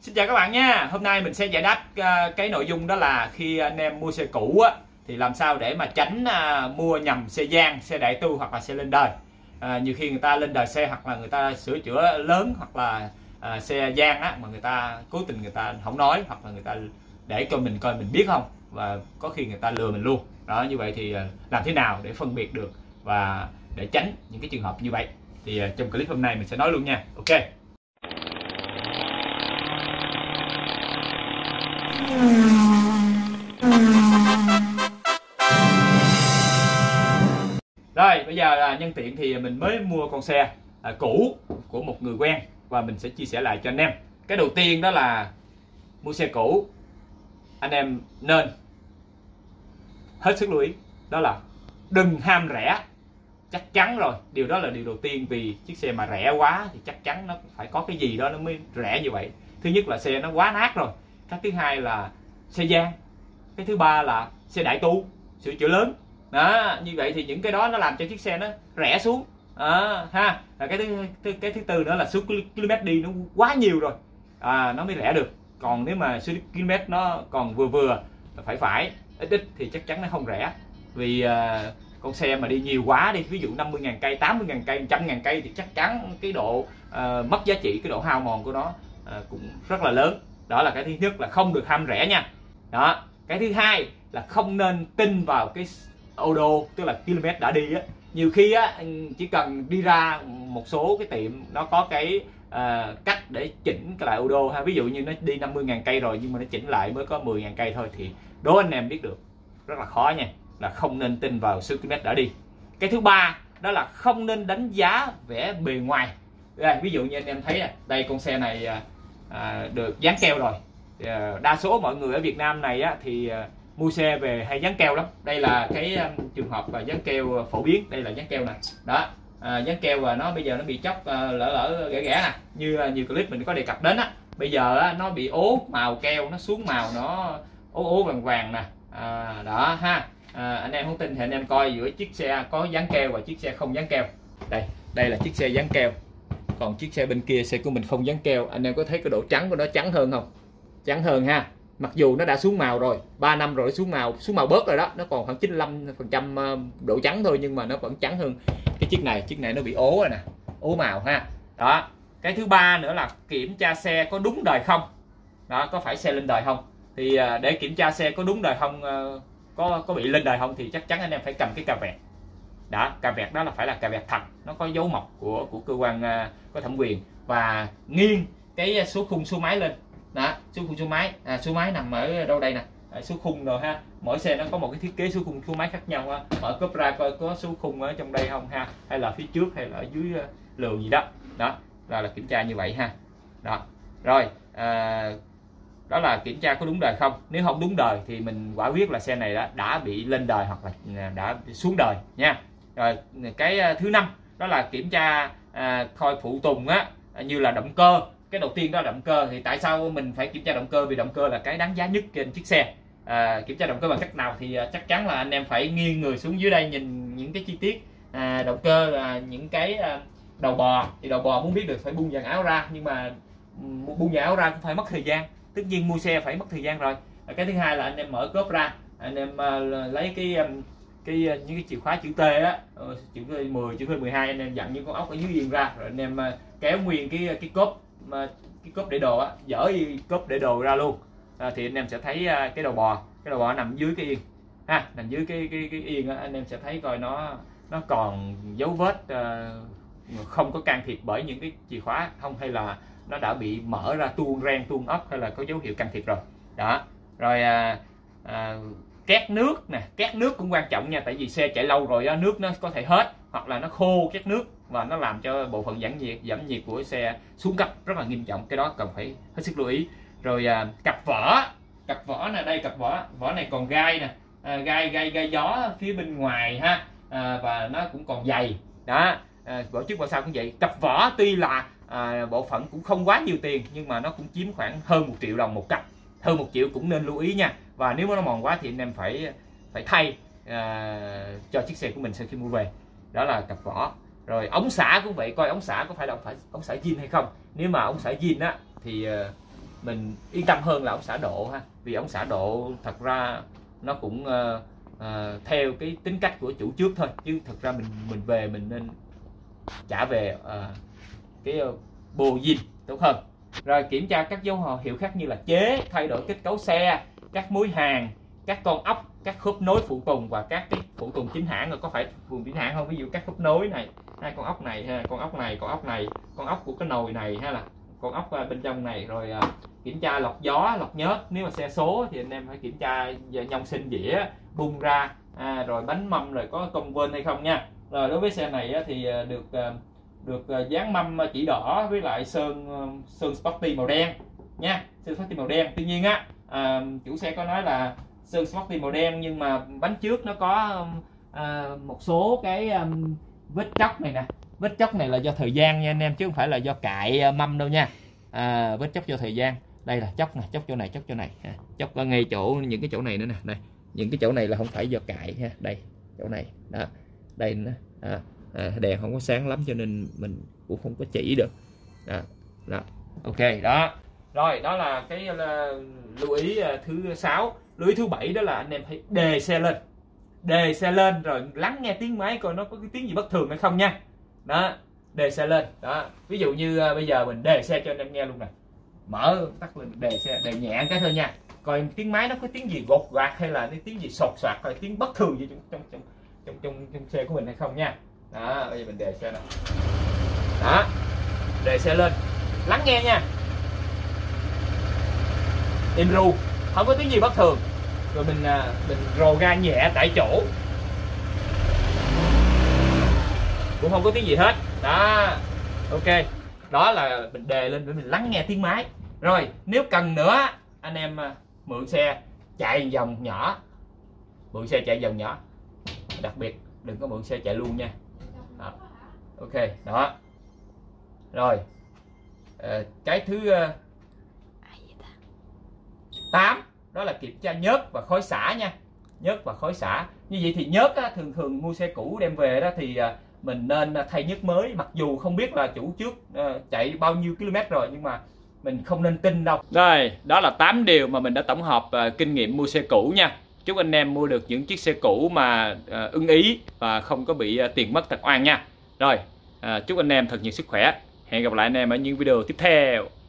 Xin chào các bạn nha. Hôm nay mình sẽ giải đáp cái nội dung đó là khi anh em mua xe cũ á, thì làm sao để mà tránh mua nhầm xe gian, xe đại tu hoặc là xe lên đời. Nhiều khi người ta lên đời xe hoặc là người ta sửa chữa lớn hoặc là xe gian á, mà người ta cố tình người ta không nói hoặc là người ta để cho mình coi mình biết không, và có khi người ta lừa mình luôn. Đó, như vậy thì làm thế nào để phân biệt được và để tránh những cái trường hợp như vậy thì trong clip hôm nay mình sẽ nói luôn nha. Ok. Rồi bây giờ nhân tiện thì mình mới mua con xe cũ của một người quen và mình sẽ chia sẻ lại cho anh em. Cái đầu tiên đó là mua xe cũ anh em nên hết sức lưu ý, đó là đừng ham rẻ. Chắc chắn rồi, điều đó là điều đầu tiên, vì chiếc xe mà rẻ quá thì chắc chắn nó phải có cái gì đó nó mới rẻ như vậy. Thứ nhất là xe nó quá nát rồi, cái thứ hai là xe gian, cái thứ ba là xe đại tu sửa chữa lớn. Đó, như vậy thì những cái đó nó làm cho chiếc xe nó rẻ xuống ha. Cái thứ tư nữa là số km đi nó quá nhiều rồi nó mới rẻ được. Còn nếu mà số km nó còn vừa vừa, phải ít ít thì chắc chắn nó không rẻ. Vì con xe mà đi nhiều quá đi, ví dụ 50.000 cây, 80.000 cây, 100.000 cây thì chắc chắn cái độ mất giá trị, cái độ hao mòn của nó cũng rất là lớn. Đó là cái thứ nhất, là không được ham rẻ nha. Đó, cái thứ hai là không nên tin vào cái odo, tức là km đã đi á. Nhiều khi á, chỉ cần đi ra một số cái tiệm nó có cái cách để chỉnh cái lại odo ha. Ví dụ như nó đi 50.000 cây rồi nhưng mà nó chỉnh lại mới có 10.000 cây thôi thì đố anh em biết được rất là khó nha, là không nên tin vào số km đã đi. Cái thứ ba đó là không nên đánh giá vẻ bề ngoài. Đây, ví dụ như anh em thấy đây, con xe này được dán keo rồi. Đa số mọi người ở Việt Nam này á, thì mua xe về hay dán keo lắm. Đây là cái trường hợp và dán keo phổ biến. Đây là dán keo nè. Đó, dán keo và nó bây giờ nó bị chóc lỡ ghẻ ghẻ nè, như nhiều clip mình có đề cập đến á. Bây giờ á, nó bị ố màu keo, nó xuống màu, nó ố vàng vàng nè. Đó ha. Anh em không tin thì anh em coi giữa chiếc xe có dán keo và chiếc xe không dán keo. Đây là chiếc xe dán keo, còn chiếc xe bên kia xe của mình không dán keo. Anh em có thấy cái độ trắng của nó trắng hơn không? Trắng hơn ha. Mặc dù nó đã xuống màu rồi, 3 năm rồi, xuống màu bớt rồi đó, nó còn khoảng 95% độ trắng thôi, nhưng mà nó vẫn trắng hơn cái chiếc này nó bị ố rồi nè, ố màu ha. Đó, cái thứ ba nữa là kiểm tra xe có đúng đời không. Đó, có phải xe lên đời không. Thì để kiểm tra xe có đúng đời không, có bị lên đời không, thì chắc chắn anh em phải cầm cái cà vẹt. Đó, cà vẹt đó là phải là cà vẹt thật, nó có dấu mộc của cơ quan có thẩm quyền, và nghiêng cái số khung số máy lên. Đó, số khung số máy, số máy nằm ở đâu đây nè, số khung rồi ha. Mỗi xe nó có một cái thiết kế số khung số máy khác nhau ha. Mở cốp ra coi có số khung ở trong đây không ha, hay là phía trước hay là ở dưới lường gì đó. Đó là kiểm tra như vậy ha. Đó rồi, đó là kiểm tra có đúng đời không. Nếu không đúng đời thì mình quả quyết là xe này đã bị lên đời hoặc là đã xuống đời nha. Rồi cái thứ năm đó là kiểm tra coi phụ tùng á, như là động cơ. Cái đầu tiên đó là động cơ. Thì tại sao mình phải kiểm tra động cơ? Vì động cơ là cái đáng giá nhất trên chiếc xe. Kiểm tra động cơ bằng cách nào thì chắc chắn là anh em phải nghiêng người xuống dưới đây nhìn những cái chi tiết động cơ, những cái đầu bò. Thì đầu bò muốn biết được phải bung dàn áo ra, nhưng mà bung dàn áo ra cũng phải mất thời gian. Tất nhiên mua xe phải mất thời gian rồi. Cái thứ hai là anh em mở cốp ra, anh em lấy những cái chìa khóa chữ T á, chữ 10, chữ 12, anh em dặn những con ốc ở dưới yên ra, rồi anh em kéo nguyên cái cốp để đồ á, dỡ cốp để đồ ra luôn. Thì anh em sẽ thấy cái đầu bò nằm dưới cái yên ha, nằm dưới cái yên á. Anh em sẽ thấy coi nó còn dấu vết không có can thiệp bởi những cái chìa khóa không, hay là nó đã bị mở ra tuôn ren tuôn ốc, hay là có dấu hiệu can thiệp rồi. Đó rồi, két nước nè, két nước cũng quan trọng nha, tại vì xe chạy lâu rồi nước nó có thể hết, hoặc là nó khô két nước và nó làm cho bộ phận giảm nhiệt của xe xuống cấp rất là nghiêm trọng. Cái đó cần phải hết sức lưu ý. Rồi cặp vỏ nè, đây cặp vỏ này còn gai nè, gai gió phía bên ngoài ha, và nó cũng còn dày. Đó, vỏ trước vỏ sau cũng vậy. Cặp vỏ tuy là bộ phận cũng không quá nhiều tiền, nhưng mà nó cũng chiếm khoảng hơn 1 triệu đồng một cặp, hơn 1 triệu cũng nên lưu ý nha. Và nếu mà nó mòn quá thì anh em phải thay cho chiếc xe của mình sau khi mua về. Đó là cặp vỏ. Rồi ống xả cũng vậy, coi ống xả có phải là ống xả zin hay không. Nếu mà ống xả zin á thì mình yên tâm hơn là ông xã Độ ha, vì ông xã Độ thật ra nó cũng theo cái tính cách của chủ trước thôi, chứ thật ra mình về mình nên trả về cái bô zin tốt hơn. Rồi kiểm tra các dấu hiệu khác như là chế, thay đổi kết cấu xe, các mối hàn, các con ốc, các khớp nối phụ tùng và các cái phụ tùng chính hãng. Rồi có phải phụ tùng chính hãng không? Ví dụ các khớp nối này, hai con ốc này ha, con ốc này, con ốc này, con ốc của cái nồi này hay là con ốc bên trong này. Rồi kiểm tra lọc gió, lọc nhớt. Nếu mà xe số thì anh em phải kiểm tra nhông sinh dĩa, bung ra, rồi bánh mâm rồi có công vên hay không nha. Rồi đối với xe này thì được dán mâm chỉ đỏ với lại sơn Sporty màu đen nha, sơn Sporty màu đen. Tuy nhiên á, chủ xe có nói là sơn Sporty màu đen nhưng mà bánh trước nó có một số cái vết chóc này nè. Vết chóc này là do thời gian nha anh em, chứ không phải là do cại mâm đâu nha. Vết chóc do thời gian. Đây là chóc nè, chóc chỗ này, chóc chỗ này, chóc ở ngay chỗ những cái chỗ này nữa nè. Đây, những cái chỗ này là không phải do cại ha. Đây, chỗ này đó, đây nữa. Đèn không có sáng lắm cho nên mình cũng không có chỉ được. Đó. Ok đó. Rồi đó là cái lưu ý thứ 6. Lưu ý thứ 7 đó là anh em phải đề xe lên. Đề xe lên rồi lắng nghe tiếng máy coi nó có cái tiếng gì bất thường hay không nha. Đó, đề xe lên. Đó, ví dụ như bây giờ mình đề xe cho anh em nghe luôn nè. Mở tắt lên, đề xe, đề nhẹ cái thôi nha. Coi tiếng máy nó có tiếng gì gột gạt hay là tiếng gì sột soạt, coi tiếng bất thường gì trong xe của mình hay không nha. Đó, bây giờ mình đề xe nè. Đó, đề xe lên, lắng nghe nha. Im ru, không có tiếng gì bất thường. Rồi mình rồ ga nhẹ tại chỗ, cũng không có tiếng gì hết. Đó, ok. Đó là mình đề lên để mình lắng nghe tiếng máy. Rồi nếu cần nữa anh em mượn xe chạy vòng nhỏ, mượn xe chạy vòng nhỏ, đặc biệt đừng có mượn xe chạy luôn nha. Đó. Ok đó. Rồi cái thứ 8 đó là kiểm tra nhớt và khói xả nha. Nhớt và khói xả. Như vậy thì nhớt á, thường mua xe cũ đem về đó thì mình nên thay nhớt mới, mặc dù không biết là chủ trước chạy bao nhiêu km rồi, nhưng mà mình không nên tin đâu. Rồi, đó là 8 điều mà mình đã tổng hợp kinh nghiệm mua xe cũ nha. Chúc anh em mua được những chiếc xe cũ mà ưng ý và không có bị tiền mất tật oan nha. Rồi, chúc anh em thật nhiều sức khỏe. Hẹn gặp lại anh em ở những video tiếp theo.